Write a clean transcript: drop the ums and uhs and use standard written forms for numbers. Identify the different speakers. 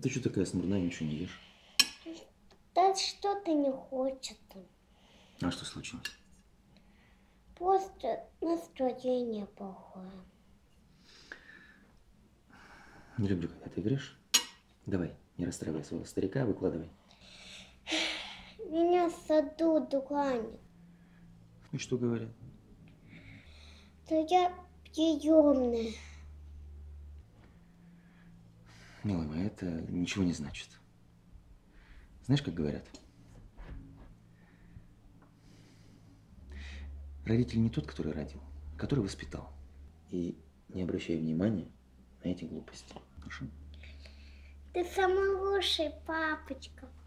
Speaker 1: Ты что такая смурная, ничего не ешь?
Speaker 2: Да что-то не хочет.
Speaker 1: А что случилось?
Speaker 2: Просто настроение плохое.
Speaker 1: Не люблю, когда ты врешь. Давай, не расстраивай своего старика, выкладывай.
Speaker 2: Меня в саду дурани.
Speaker 1: И что говорят?
Speaker 2: Да я приемная.
Speaker 1: Милая моя, это ничего не значит. Знаешь, как говорят? Родитель не тот, который родил, а который воспитал. И не обращай внимания на эти глупости. Хорошо?
Speaker 2: Ты самый лучший, папочка.